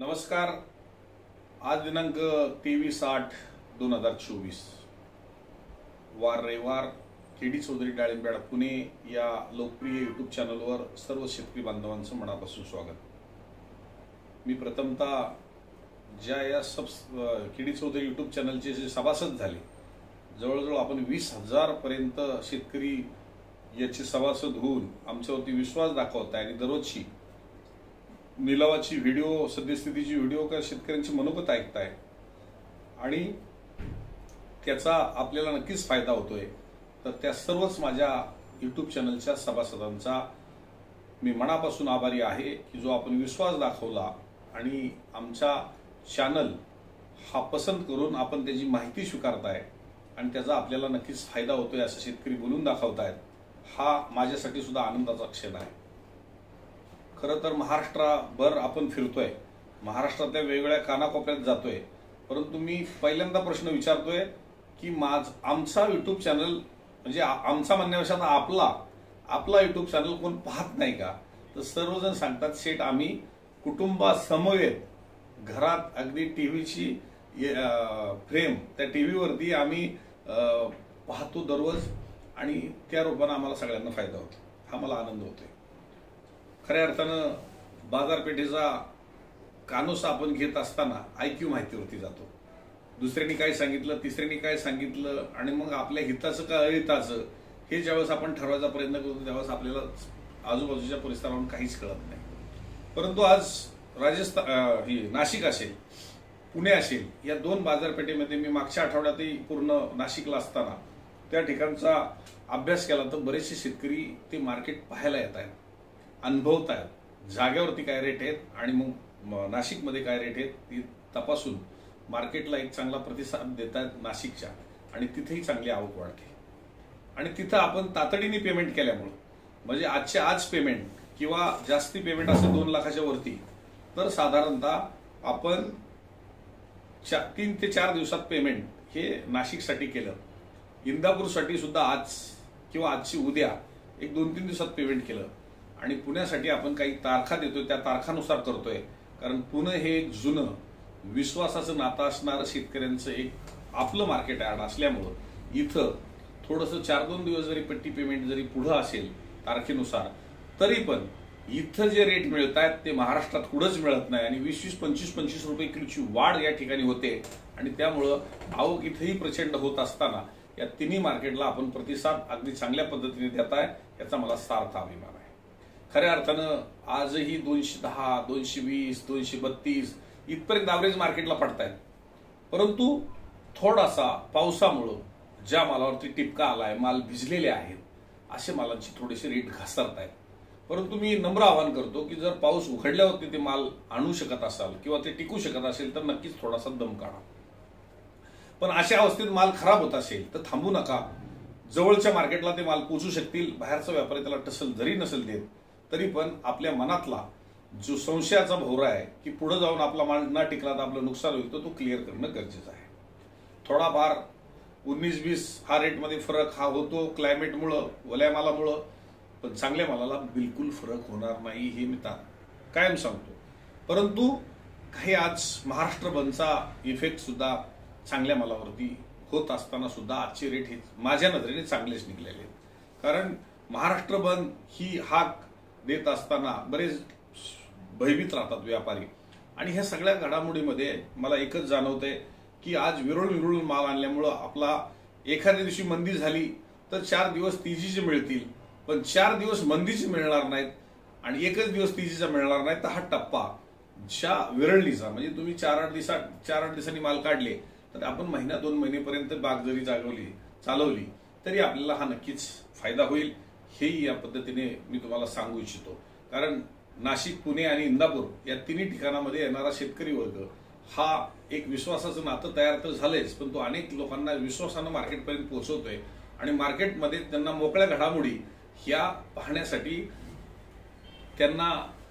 नमस्कार। आज दिनांक 23/8/2024 वार रविवार केडी चौधरी डाळिंबेड पुणे या लोकप्रिय यूट्यूब चॅनलवर सर्व शेतकरी बांधवांचं मनापासून स्वागत। मी प्रथमतः ज्या या केडी चौधरी यूट्यूब चॅनलचे जे सभासद झाले, जवळजवळ आपण 20,000 पर्यंत शेतकरी याचे सभासद होऊन आमच्यावरती विश्वास दाखवत आहे आणि दररोजची निलावाची व्हिडिओ, सद्यस्थितीची व्हिडिओ का शेतकऱ्यांची मनोगत ऐकताय आणि त्याचा आपल्याला नक्कीच फायदा होतोय। तर त्या सर्वच माझ्या यूट्यूब चॅनलच्या सभासदांचा मी मनापासून आभारी आहे की जो आपण विश्वास दाखवला आणि आमचा चॅनल हा पसंत करून आपण त्याची माहिती स्वीकारताय आणि त्याचा आपल्याला नक्कीच फायदा होतोय असं शेतकरी बोलून दाखवतायत। हा माझ्यासाठी सुद्धा आनंदाचा क्षण आहे। खरं तर महाराष्ट्रभर आपण फिरतोय, महाराष्ट्रातल्या वेगवेगळ्या कानाकोपऱ्यात जातोय, परंतु मी पहिल्यांदा प्रश्न विचारतोय की आमचा यूट्यूब चॅनल म्हणजे आमचा म्हणण्यापेक्षा आपला यूट्यूब चॅनल कोण पाहत नाही का? तर सर्वजण सांगतात शेठ आम्ही कुटुंबासमवेत घरात अगदी टीव्हीची फ्रेम त्या टीव्हीवरती आम्ही पाहतो दररोज आणि त्या रूपाने आम्हाला सगळ्यांना फायदा होतो। हा मला आनंद होतोय। खऱ्या अर्थानं बाजारपेठेचा कानोसा आपण घेत असताना IQ माहितीवरती जातो। दुसऱ्यांनी काय सांगितलं, तिसऱ्यांनी काय सांगितलं आणि मग आपल्या हिताचं का अहिताचं हे ज्यावेळेस आपण ठरवायचा प्रयत्न करतो त्यावेळेस आपल्याला आजूबाजूच्या परिसरावरून काहीच कळत नाही। परंतु आज नाशिक असेल, पुणे असेल, या दोन बाजारपेठेमध्ये मी मागच्या आठवड्यातही पूर्ण नाशिकला असताना त्या ठिकाणचा अभ्यास केला तर बरेचसे शेतकरी ते मार्केट पाहायला येत आहेत, अनुभवत आहेत, जागेवरती काय रेट आहेत आणि मग नाशिकमध्ये काय रेट आहेत ती तपासून मार्केटला एक चांगला प्रतिसाद देत आहेत नाशिकच्या आणि तिथेही चांगली आवक वाढते। आणि तिथं आपण तातडीने पेमेंट केल्यामुळे म्हणजे आजच्या आज पेमेंट किंवा जास्ती पेमेंट असेल 2 लाखाच्या वरती तर साधारणतः आपण 3 ते 4 दिवसात पेमेंट हे नाशिकसाठी केलं। इंदापूरसाठी सुद्धा आज किंवा आजची उद्या एक 2-3 दिवसात पेमेंट केलं आणि पुण्यासाठी आपण काही तारखा देतोय त्या तारखानुसार करतोय। कारण पुणे हे एक जुनं विश्वासाचं नातं असणारं शेतकऱ्यांचं एक आपलं मार्केट यार्ड असल्यामुळं इथं थोडंसं 4-2 दिवस जरी पट्टी पेमेंट जरी पुढं असेल तारखेनुसार तरी पण इथं जे रेट मिळत आहेत ते महाराष्ट्रात कुठंच मिळत नाही आणि 20-20, 25-25 रुपये किलोची वाढ या ठिकाणी होते आणि त्यामुळं आवक इथेही प्रचंड होत असताना या तिन्ही मार्केटला आपण प्रतिसाद अगदी चांगल्या पद्धतीने देत आहे याचा मला सार्थ अभिमान आहे। खऱ्या अर्थानं आजही 210, 220, 232 इथपर्यंत ॲव्हरेज मार्केटला पडतायत, परंतु थोडासा पावसामुळं ज्या मालावरती टिपका आलाय, माल भिजलेले आहेत, असे मालांची थोडेसे रेट घसरत आहेत। परंतु मी नम्र आवाहन करतो की जर पाऊस उघडल्यावरती ते माल आणू शकत असाल किंवा ते टिकू शकत असेल तर नक्कीच थोडासा दम काढा। पण अशा अवस्थेत माल खराब होत असेल तर थांबू नका। जवळच्या मार्केटला ते माल पोचू शकतील। बाहेरचा व्यापारी त्याला टसल जरी नसेल देत तरी पण आपल्या मनातला जो संशयाचा भोवरा आहे की पुढे जाऊन आपला माल न टिकला तर आपलं नुकसान होईल तो क्लिअर करणं गरजेचं आहे। थोडाफार 19-20 हा रेटमध्ये फरक हा होतो क्लायमेटमुळं, वल्या मालामुळं, पण चांगल्या मालाला बिलकुल फरक होणार नाही हे मी कायम सांगतो। परंतु काही आज महाराष्ट्र बंदचा इफेक्ट सुद्धा चांगल्या मालावरती होत असताना सुद्धा आजचे रेट हे माझ्या नजरेने चांगलेच निघलेले आहेत। कारण महाराष्ट्र बंद ही हाक देत असताना बरेच भयभीत राहतात व्यापारी आणि ह्या सगळ्या घडामोडीमध्ये मला एकच जाणवतंय की आज विरळून माल आणल्यामुळं आपला एखाद्या दिवशी मंदी झाली तर 4 दिवस तेजीचे मिळतील, पण 4 दिवस मंदीचे मिळणार नाहीत आणि एकच दिवस तेजीचा मिळणार नाही। तर हा टप्पा ज्या विरळणीचा म्हणजे तुम्ही 4-8 दिवसांनी माल काढले तर आपण महिना 2 महिनेपर्यंत बाग जरी चालवली तरी आपल्याला हा नक्कीच फायदा होईल। हेही या पद्धतीने मी तुम्हाला सांगू इच्छितो। कारण नाशिक, पुणे आणि इंदापूर या तिन्ही ठिकाणामध्ये येणारा शेतकरी वर्ग हा एक विश्वासाचं नातं तयार तर झालेच, पण तो अनेक लोकांना विश्वासानं मार्केटपर्यंत पोहोचवतोय आणि मार्केटमध्ये त्यांना मोकळ्या घडामोडी ह्या पाहण्यासाठी त्यांना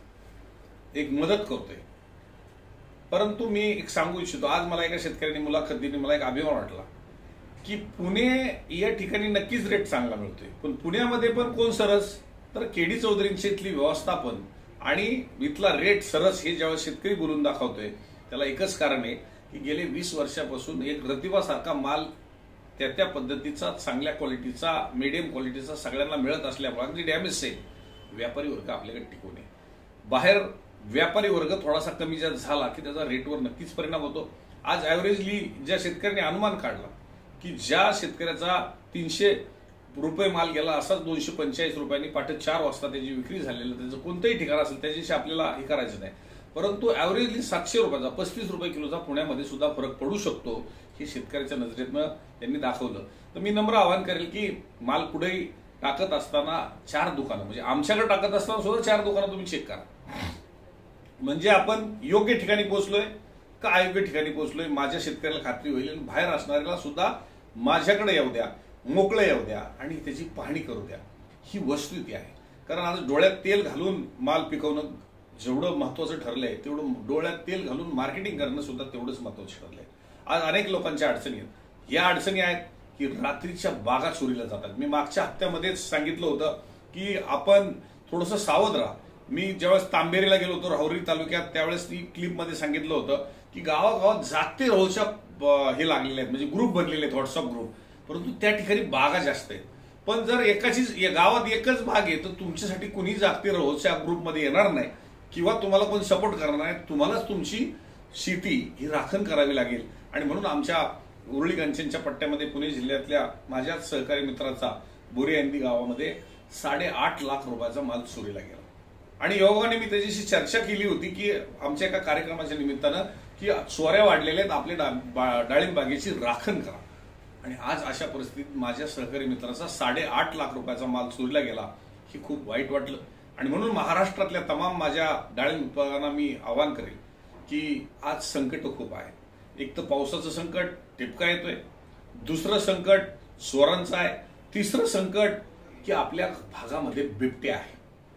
एक मदत करतोय। परंतु मी एक सांगू इच्छितो, आज मला एका शेतकऱ्यांनी मुलाखत दिली, मला एक अभिमान वाटला की पुणे या ठिकाणी नक्कीच रेट चांगला मिळतोय, पण पुण्यामध्ये पण कोण सरस तर केडी चौधरींची इथली व्यवस्थापन आणि इथला रेट सरस हे जेव्हा शेतकरी बोलून दाखवतोय त्याला एकच कारण आहे की गेले 20 वर्षापासून एक रतिबासारखा माल त्या पद्धतीचा चांगल्या क्वालिटीचा मीडियम क्वालिटीचा सगळ्यांना मिळत असल्यामुळे अगदी डॅमेज सेल व्यापारी वर्ग आपल्याकडे टिकून आहे. बाहेर व्यापारी वर्ग थोडासा कमी जास्त झाला की त्याचा रेटवर नक्कीच परिणाम होतो. आज ॲव्हरेजली ज्या शेतकऱ्यांनी अनुमान काढला की ज्या शेतकऱ्याचा 300 रुपये माल गेला असाच 245 रुपयांनी पहाटे 4 वाजता त्याची विक्री झालेली, त्याचं कोणतंही ठिकाण असेल त्याच्याशी आपल्याला हे करायचं नाही, परंतु ॲव्हरेजली 700 रुपयाचा 35 रुपये किलोचा पुण्यामध्ये सुद्धा फरक पडू शकतो हे शेतकऱ्याच्या नजरेतनं त्यांनी दाखवलं. तर मी नम्र आवाहन करेल की माल कुठेही टाकत असताना 4 दुकानं म्हणजे आमच्याकडे टाकत असताना सुद्धा 4 दुकानं तुम्ही चेक करा, म्हणजे आपण योग्य ठिकाणी पोहोचलोय का अयोग्य ठिकाणी पोहोचलोय माझ्या शेतकऱ्याला खात्री होईल. आणि बाहेर असणाऱ्याला सुद्धा माझ्याकडे येऊ द्या, मोकळे येऊ द्या आणि त्याची पाहणी करू द्या. ही वस्तुस्थिती आहे. कारण आज डोळ्यात तेल घालून माल पिकवणं जेवढं महत्वाचं ठरलंय तेवढं डोळ्यात तेल घालून मार्केटिंग करणं सुद्धा तेवढंच महत्वाचं ठरलंय. आज अनेक लोकांच्या अडचणी आहेत. या अडचणी आहेत की रात्रीच्या बागा चोरीला जातात. मी मागच्या हप्त्यामध्येच सांगितलं होतं की आपण थोडंसं सावध राहा. मी ज्यावेळेस तांबेरीला गेलो होतो राहुरी तालुक्यात त्यावेळेस ती क्लिपमध्ये सांगितलं होतं की गावागावात जागते रोजच्या हे लागलेले आहेत, म्हणजे ग्रुप बनलेले आहेत व्हॉट्सअप ग्रुप, परंतु त्या ठिकाणी बागा जास्त आहेत. पण जर एकाचीच गावात एकच बाग आहे तर तुमच्यासाठी कुणी जागते रोजच्या ग्रुपमध्ये येणार नाही किंवा तुम्हाला कोणी सपोर्ट करणार नाही. तुम्हालाच तुमची शेती ही राखण करावी लागेल. आणि म्हणून आमच्या उरळी कंचनच्या पट्ट्यामध्ये पुणे जिल्ह्यातल्या माझ्याच सहकारी मित्राचा बोरेअंदी गावामध्ये 8.5 लाख रुपयाचा माल चोरीला गेला. आणि योगाने मी त्याच्याशी चर्चा केली होती की आमच्या एका कार्यक्रमाच्या निमित्तानं की चोऱ्या वाढलेल्या आहेत, आपल्या डाळिंब बागेची राखण करा. आणि आज अशा परिस्थितीत माझ्या सहकारी मित्राचा 8.5 लाख रुपयाचा माल चोरीला गेला. हे खूप वाईट वाटलं. आणि म्हणून महाराष्ट्रातल्या तमाम माझ्या डाळिंब उत्पादकांना मी आवाहन करेन की आज संकट खूप आहे. एक तर पावसाचं संकट टिपका येतोय, दुसरं संकट चोरांचं आहे, तिसरं संकट की आपल्या भागामध्ये बिबट्या आहे,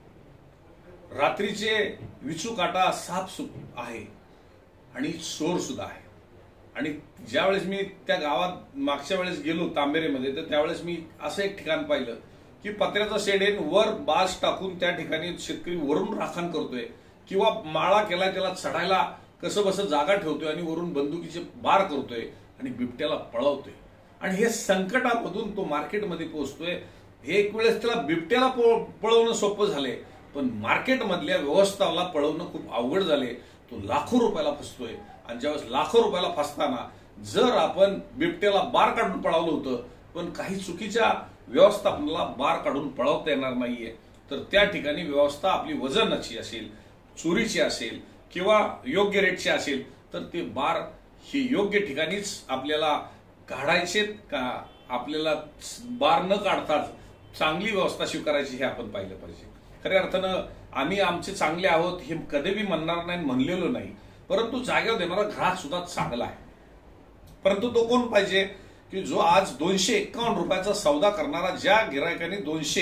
रात्रीचे विचू काटा साप आहे आणि चोर सुद्धा आहे. आणि ज्यावेळेस मी त्या गावात मागच्या वेळेस गेलो तांबेरेमध्ये तर त्यावेळेस मी असं एक ठिकाण पाहिलं की पत्र्याचा शेड आहे, वर बाज टाकून त्या ठिकाणी शेतकरी वरून राखण करतोय किंवा माळा केलाय त्याला चढायला कसं बसं जागा ठेवतोय आणि वरून बंदुकीचे बार करतोय आणि बिबट्याला पळवतोय. आणि हे संकटामधून तो मार्केटमध्ये पोहोचतोय. एक वेळेस त्याला बिबट्याला पळवणं सोपं झालंय, पण मार्केटमधल्या व्यवस्थाला पळवणं खूप अवघड झाले. तो लाखो रुपयाला फसतोय. आणि ज्यावेळेस लाखो रुपयाला फसताना जर आपण बिबट्याला बार काढून पळवलं होतं पण काही चुकीच्या व्यवस्थापनाला बार काढून पळवता येणार नाहीये, तर त्या ठिकाणी व्यवस्था आपली वजनाची असेल, चोरीची असेल किंवा योग्य रेटची असेल तर ते बार हे योग्य ठिकाणीच आपल्याला काढायचे का आपल्याला बार न काढताच चांगली व्यवस्था स्वीकारायची हे आपण पाहिलं पाहिजे. खऱ्या अर्थानं आम्ही आमचे चांगले आहोत हे कधीही म्हणणार नाही, म्हणलेलो नाही, परंतु जागेवर देणारा ग्राहक सुद्धा चांगला आहे. परंतु तो कोण पाहिजे की जो आज 251 रुपयाचा सौदा करणारा, ज्या गिरायकाने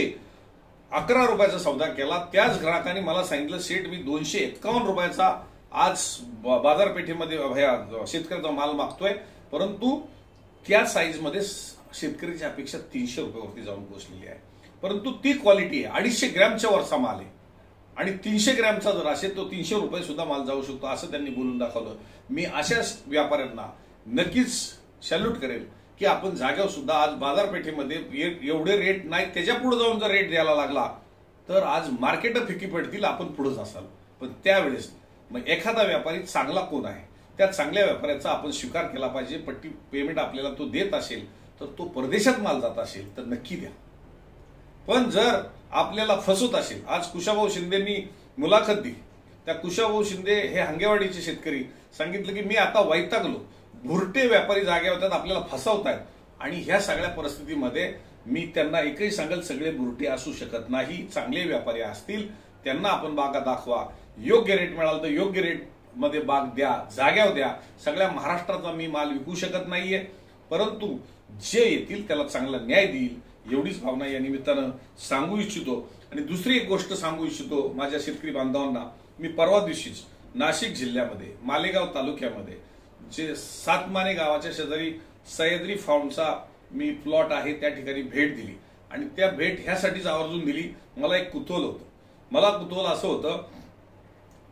211 रुपयाचा सौदा केला त्याच ग्राहकाने मला सांगितलं सेठ मी 251 रुपयाचा आज बाजारपेठेमध्ये शेतकऱ्याचा माल मागतोय, परंतु त्या साईजमध्ये शेतकऱ्याची अपेक्षा 300 रुपयावरती जाऊन पोहोचलेली आहे. परंतु ती क्वालिटी आहे, 250 ग्रॅमच्या वरचा माल आहे आणि 300 ग्रॅमचा जर असेल तो 300 रुपये सुद्धा माल जाऊ शकतो असं त्यांनी बोलून दाखवलं. मी अशा व्यापाऱ्यांना नक्कीच सॅल्यूट करेल की आपण जागेवर सुद्धा आज बाजारपेठेमध्ये एवढे रेट नाही त्याच्या पुढे जाऊन जर रेट द्यायला लागला तर आज मार्केट फिकी पडतील, आपण पुढेच असाल. पण त्यावेळेस मग एखादा व्यापारी चांगला कोण आहे त्या चांगल्या व्यापाऱ्याचा आपण स्वीकार केला पाहिजे. पट्टी पेमेंट आपल्याला तो देत असेल तर तो परदेशात माल जात असेल तर नक्की द्या. पण जर आपल्याला फसवत असेल, आज कुशाभाऊ शिंदेनी मुलाखत दिली, त्या कुशाभाऊ शिंदे हे हंगेवाडीचे शेतकरी सांगितलं की मी आता वैतागलो, भुरटे व्यापारी जागेवर होतात आपल्याला फसवतायत. आणि ह्या सगळ्या परिस्थितीमध्ये मी त्यांना एकही सांगेल सगळे बुरटे असू शकत नाही, चांगले व्यापारी असतील त्यांना आपण बागा दाखवा, योग्य रेट मिळाला तर योग्य रेट मध्ये बाग द्या, जाग्यावर द्या. सगळ्या महाराष्ट्राचा मी माल विकू शकत नाहीये, परंतु जे येतील त्याला चांगला न्याय देईल एवढीच भावना या निमित्तानं सांगू इच्छितो. आणि दुसरी एक गोष्ट सांगू इच्छितो माझ्या शेतकरी बांधवांना, मी परवा दिवशीच नाशिक जिल्ह्यामध्ये मालेगाव तालुक्यामध्ये जे सातमाने गावाच्या शेजारी सह्याद्री फार्मचा मी प्लॉट आहे त्या ठिकाणी भेट दिली. आणि त्या भेट ह्यासाठीच आवर्जून दिली, मला एक कुतूहल होतं. मला कुतूहल असं होतं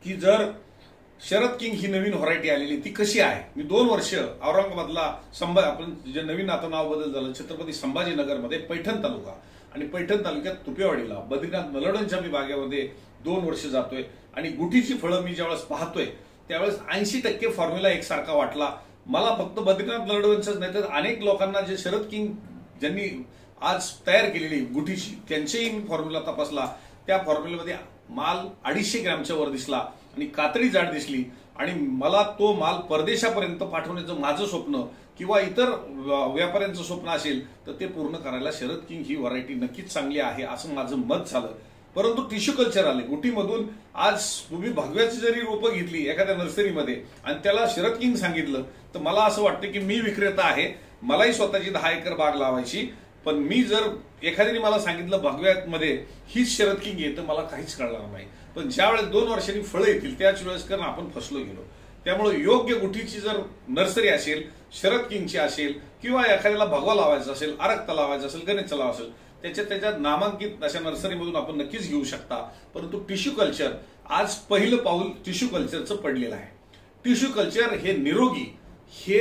की जर शरद किंग ही नवीन व्हरायटी आलेली ती कशी आहे. मी 2 वर्ष औरंगाबादला आपण जे नवीन आता नाव बदल झालं छत्रपती संभाजीनगरमध्ये पैठण तालुका आणि पैठण तालुक्यात तुपेवाडीला बद्रीनाथ नलवडेंच्या मी बागेमध्ये 2 वर्ष जातोय आणि गुठीची फळं मी ज्यावेळेस पाहतोय त्यावेळेस 80% फॉर्म्युला एकसारखा वाटला मला. फक्त बद्रीनाथ नलवडेंचंच नाही तर अनेक लोकांना जे शरद किंग ज्यांनी आज तयार केलेली गुठीची त्यांचेही मी फॉर्म्युला तपासला. त्या फॉर्म्युल्यामध्ये माल 250 ग्रॅमच्या वर दिसला आणि कातडी जाड दिसली आणि मला तो माल परदेशापर्यंत पाठवण्याचं माझं स्वप्न किंवा इतर व्यापाऱ्यांचं स्वप्न असेल तर ते पूर्ण करायला शरद किंग ही व्हरायटी नक्कीच चांगली आहे असं माझं मत झालं. परंतु टिश्यू कल्चर आले गुठीमधून. आज तुम्ही भगव्याची जरी रोपं घेतली एखाद्या नर्सरीमध्ये आणि त्याला शरद किंग सांगितलं तर मला असं वाटतं की मी विक्रेता आहे, मलाही स्वतःची 10 एकर बाग लावायची, पण मी जर एखाद्याने मला सांगितलं भगव्यामध्ये हीच शरद किंग आहे तर मला काहीच कळणार नाही. पण ज्यावेळेस 2 वर्षांनी फळं येतील त्याच वेळेस कारण आपण फसलो गेलो. त्यामुळे योग्य गुठीची जर नर्सरी असेल शरद किंगची असेल किंवा एखाद्याला भगवा लावायचा असेल, आरक्ता लावायचा असेल, गणेश लावायचा असेल त्याच्यात नामांकित अशा नर्सरीमधून आपण नक्कीच घेऊ शकता. परंतु टिश्यू कल्चर आज पहिलं पाऊल टिश्यू कल्चरचं पडलेलं आहे. टिश्यू कल्चर हे निरोगी हे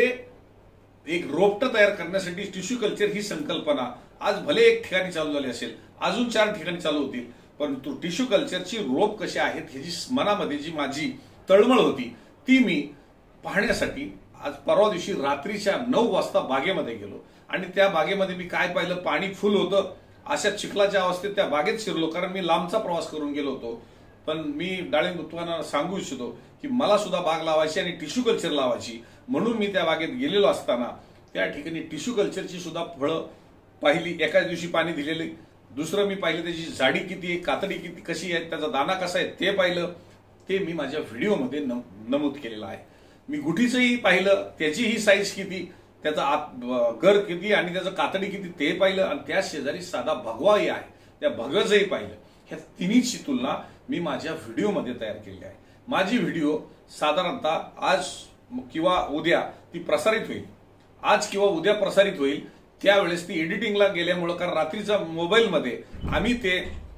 एक रोपटं तयार करण्यासाठी टिश्यू कल्चर ही संकल्पना आज भले 1 ठिकाणी चालू झाली असेल, अजून 4 ठिकाणी चालू होतील, परंतु टिश्यू कल्चरची रोप कशी आहेत ह्याची मनामध्ये जी माझी तळमळ होती ती मी पाहण्यासाठी आज परवा दिवशी रात्रीच्या 9 वाजता बागेमध्ये गेलो आणि त्या बागेमध्ये मी काय पाहिलं, पाणी फुल होतं. अशा चिखलाच्या अवस्थेत त्या बागेत शिरलो कारण मी लांबचा प्रवास करून गेलो होतो. पण मी डाळिंब उत्पादनाला सांगू इच्छितो की मला सुद्धा बाग लावायची आणि टिश्यू कल्चर लावायची म्हणून मी त्या बागेत गेलेलो असताना त्या ठिकाणी टिश्यू कल्चरची सुद्धा फळं पाहिली. एकाच दिवशी पाणी दिलेले. दुसरं मी पाहिलं त्याची जाडी किती आहे, कातडी किती कशी आहे, त्याचा दाना कसा आहे ते पाहिलं. ते मी माझ्या व्हिडिओमध्ये नमूद केलेलं आहे. मी गुठीचंही पाहिलं, त्याचीही साईज किती, त्याचा गर किती आणि त्याचं कातडी किती ते पाहिलं आणि त्या शेजारी साधा भगवाही आहे त्या भगवचंही पाहिलं. ह्या तिन्हीची तुलना मी माझ्या व्हिडिओमध्ये तयार केली आहे. माझी व्हिडिओ साधारणतः आज किंवा उद्या ती प्रसारित होईल. आज किंवा उद्या प्रसारित होईल त्यावेळेस ती एडिटिंगला गेल्यामुळं कारण रात्रीचा मोबाईलमध्ये आम्ही ते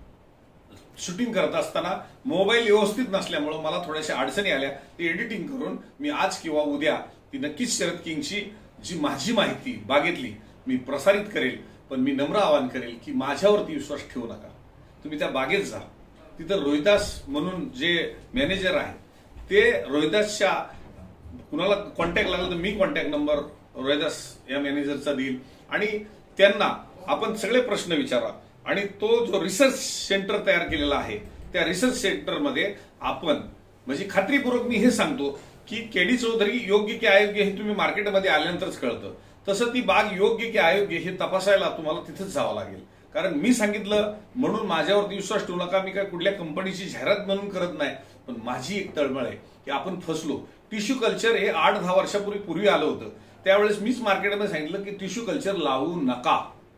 शूटिंग करत असताना मोबाईल व्यवस्थित नसल्यामुळं मला थोड्याशा अडचणी आल्या. ती एडिटिंग करून मी आज किंवा उद्या ती नक्कीच शरद किंगची जी माझी माहिती बागेतली मी प्रसारित करेल. पण मी नम्र आवाहन करेल की माझ्यावरती विश्वास ठेवू नका. तुम्ही त्या बागेत जा. तिथं रोहिदास म्हणून जे मॅनेजर आहे ते रोहिदासच्या कुणाला कॉन्टॅक्ट लागला तर मी कॉन्टॅक्ट नंबर रोहिदास या मॅनेजरचा देईल आणि त्यांना आपण सगळे प्रश्न विचारा. आणि तो जो रिसर्च सेंटर तयार केलेला आहे त्या रिसर्च सेंटरमध्ये आपण म्हणजे खात्रीपूर्वक मी हे सांगतो की केडी चौधरी योग्य की अयोग्य हे तुम्ही मार्केटमध्ये आल्यानंतरच कळतं. तसं ती बाग योग्य की अयोग्य हे तपासायला तुम्हाला तिथेच जावं लागेल. कारण मी सांगितलं म्हणून माझ्यावरती विश्वास ठेवू नका. मी काय कुठल्या कंपनीची जाहिरात म्हणून करत नाही, पण माझी एक तळमळ आहे की आपण फसलो. टिश्यू कल्चर हे 8-10 वर्षापूर्वी आलं होतं. त्यावेळेस मीच मार्केटमध्ये सांगितलं की टिश्यू कल्चर लावू नका.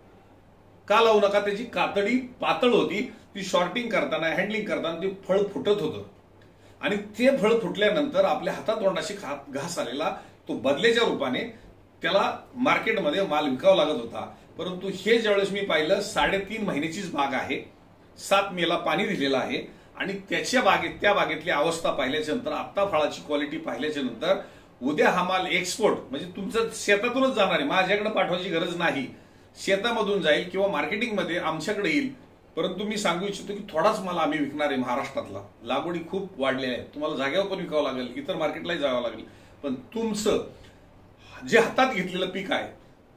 का लावू नका? त्याची कातडी पातळ होती, ती शॉर्टिंग करताना हँडलिंग करताना ते फळ फुटत होतं आणि ते फळ फुटल्यानंतर आपल्या हातातोंडाशी घास आलेला तो बदलेच्या रूपाने त्याला मार्केटमध्ये माल विकावा लागत होता. परंतु हे ज्यावेळेस मी पाहिलं 3.5 महिन्याचीच बाग आहे, 7 मेला पाणी दिलेलं आहे आणि त्या बागेतली अवस्था पाहिल्याच्या नंतर आत्ता फळाची क्वालिटी पाहिल्याच्या नंतर उद्या हा माल एक्सपोर्ट म्हणजे तुमचं शेतातूनच जाणार आहे. माझ्याकडे पाठवायची गरज नाही. शेतामधून जाईल किंवा मार्केटिंगमध्ये आमच्याकडे येईल. परंतु मी सांगू इच्छितो की थोडाच माल आम्ही विकणार आहे. महाराष्ट्रातला लागवडी खूप वाढलेल्या आहे. तुम्हाला जागेवर पण विकावं लागेल, इतर मार्केटलाही जावं लागेल. पण तुमचं जे हातात घेतलेलं पीक आहे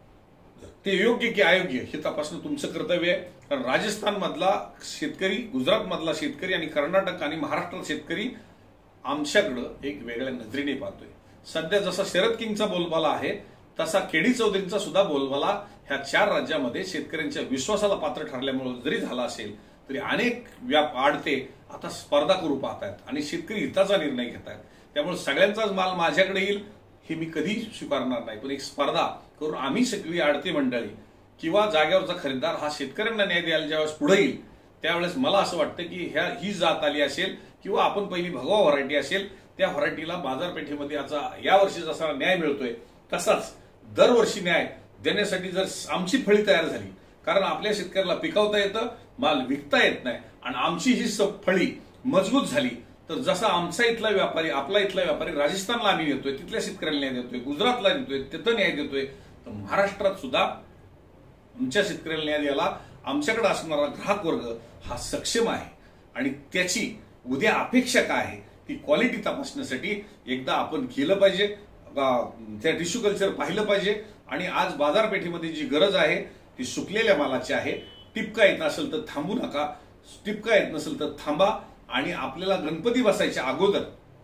ते योग्य की अयोग्य हे तपासणं तुमचं कर्तव्य आहे. कारण राजस्थान मधला शेतकरी, गुजरात मधला शेतकरी आणि कर्नाटक आणि महाराष्ट्रात शेतकरी आमच्याकडं एक वेगळ्या नजरेने पाहतोय. सध्या जसा शरद किंगचा बोलबाला आहे तसा केडी चौधरींचा सुद्धा बोलबाला ह्या 4 राज्यामध्ये शेतकऱ्यांच्या विश्वासाला पात्र ठरल्यामुळे जरी झाला असेल तरी अनेक आडते आता स्पर्धा करू पाहतायत आणि शेतकरी हिताचा निर्णय घेत आहेत. त्यामुळे सगळ्यांचाच माल माझ्याकडे येईल हे मी कधी स्वीकारणार नाही. पण एक स्पर्धा करून आम्ही सगळी आडती मंडळी किंवा जागेवरचा खरेदीदार हा शेतकऱ्यांना न्याय द्यायला ज्यावेळेस पुढे येईल त्यावेळेस मला असं वाटतं की ही जात आली असेल किंवा आपण पहिली भगवा व्हरायटी असेल त्या व्हरायटीला बाजारपेठेमध्ये या वर्षी जसा न्याय मिळतोय तसाच दरवर्षी न्याय देण्यासाठी जर आमची फळी तयार झाली, कारण आपल्या शेतकऱ्याला पिकवता येतं, माल विकता येत नाही आणि आमची ही फळी मजबूत झाली तर जसा आमचा इथला व्यापारी, आपला इथला व्यापारी राजस्थानला आम्ही देतोय, तिथल्या शेतकऱ्याला न्याय देतोय, गुजरातला देतोय, तिथं न्याय देतोय, तर महाराष्ट्रात सुद्धा आमच्या शेतकऱ्याला न्याय द्यायला आमच्याकडे असणारा ग्राहक वर्ग हा सक्षम आहे. आणि त्याची उद्या अपेक्षा काय आहे ती क्वालिटी तपासण्यासाठी एकदा आपण केलं पाहिजे, त्या टिश्यू कल्चर पाहिलं पाहिजे. आणि आज बाजारपेठेमध्ये जी गरज आहे ती सुकलेल्या मालाची आहे. टिपका येत असेल तर थांबू नका, टिपका येत नसेल तर थांबा. आणि आपल्याला गणपती बसायच्या अगोदर,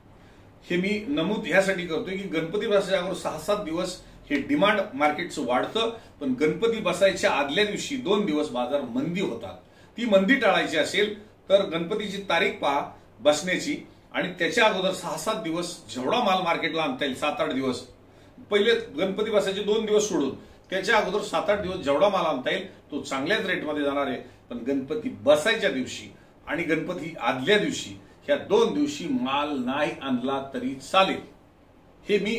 हे मी नमूद ह्यासाठी करतोय की गणपती बसायच्या अगोदर 6-7 दिवस हे डिमांड मार्केटचं वाढतं, पण गणपती बसायच्या आदल्या दिवशी 2 दिवस बाजार मंदी होतात. ती मंदी टाळायची असेल तर गणपतीची तारीख पहा बसण्याची, आणि त्याच्या अगोदर 6-7 दिवस जेवढा माल मार्केटला आणता येईल, 7-8 दिवस, पहिले गणपती बसायचे 2 दिवस सोडून त्याच्या अगोदर 7-8 दिवस जेवढा माल आणता येईल तो चांगल्याच रेटमध्ये जाणार आहे. पण गणपती बसायच्या दिवशी आणि गणपती आदल्या दिवशी ह्या 2 दिवशी माल नाही आणला तरी चालेल. हे मी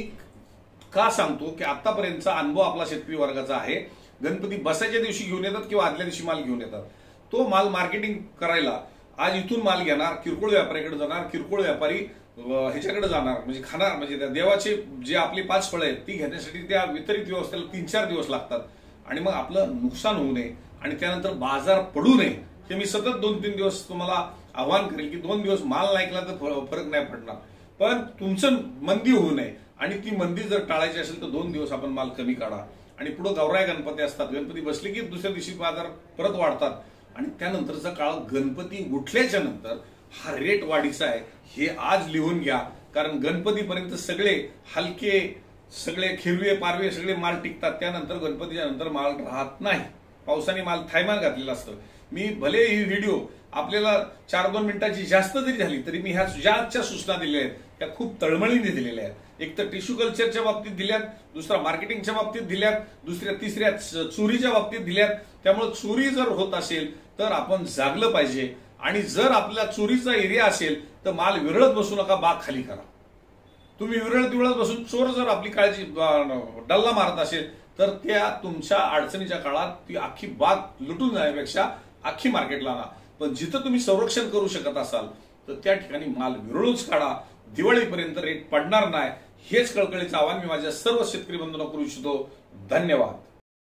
का सांगतो की आतापर्यंतचा अनुभव आपला शेतकरी वर्गाचा आहे. गणपती बसायच्या दिवशी घेऊन येतात किंवा आदल्या दिवशी माल घेऊन येतात. तो माल मार्केटिंग करायला आज इथून माल घेणार, किरकोळ व्यापाऱ्याकडे जाणार, किरकोळ व्यापारी ह्याच्याकडे जाणार, म्हणजे खाणार, म्हणजे त्या देवाचे जे आपली 5 फळं आहेत ती घेण्यासाठी त्या वितरित व्यवस्थेला 3-4 दिवस लागतात. आणि मग आपलं नुकसान होऊ नये आणि त्यानंतर बाजार पडू नये, हे मी सतत 2-3 दिवस तुम्हाला आव्हान करेल की 2 दिवस माल नाही ऐकला तर फरक नाही पडणार, पण तुमचं मंदी होऊ नये. आणि ती मंदी जर टाळायची असेल तर 2 दिवस आपण माल कमी काढा. आणि पुढे गौराई गणपती असतात, गणपती बसले की दुसऱ्या दिवशी बाजार परत वाढतात. आणि त्यानंतरचा काळ गणपती उठल्याच्या नंतर हा रेट वाढीचा आहे, हे आज लिहून घ्या. कारण गणपतीपर्यंत सगळे हलके, सगळे हिरवे पारवे सगळे माल टिकतात. त्यानंतर गणपतीच्या नंतर माल राहत नाही. पावसाने माल थायमान घातलेला असतं. मी भले ही व्हिडिओ आपल्याला 4-2 मिनिटाची जास्त जरी झाली तरी मी ह्या ज्या सूचना दिल्या आहेत त्या खूप तळमळीने दिलेल्या आहेत. एक तर टिश्यू कल्चरच्या बाबतीत दिल्यात, दुसरा मार्केटिंगच्या बाबतीत दिल्यात, तिसऱ्या चोरीच्या बाबतीत दिल्यात. त्यामुळे चोरी जर होत असेल तर आपण जागलं पाहिजे. आणि जर आपला चोरीचा एरिया असेल तर माल विरळत बसू नका, बाग खाली करा. तुम्ही विरळत बसून चोर जर आपली काळजी डल्ला मारत असेल तर त्या तुमच्या अडचणीच्या काळात ती अख्खी बाग लुटून जाण्यापेक्षा अख्खी मार्केटला आणा. पण जिथं तुम्ही संरक्षण करू शकत असाल तर त्या ठिकाणी माल विरळूच काढा. दिवाळीपर्यंत रेट पडणार नाही, हेच कळकळीचं आवाहन मी माझ्या सर्व शेतकरी बंधूंना करू इच्छितो. धन्यवाद.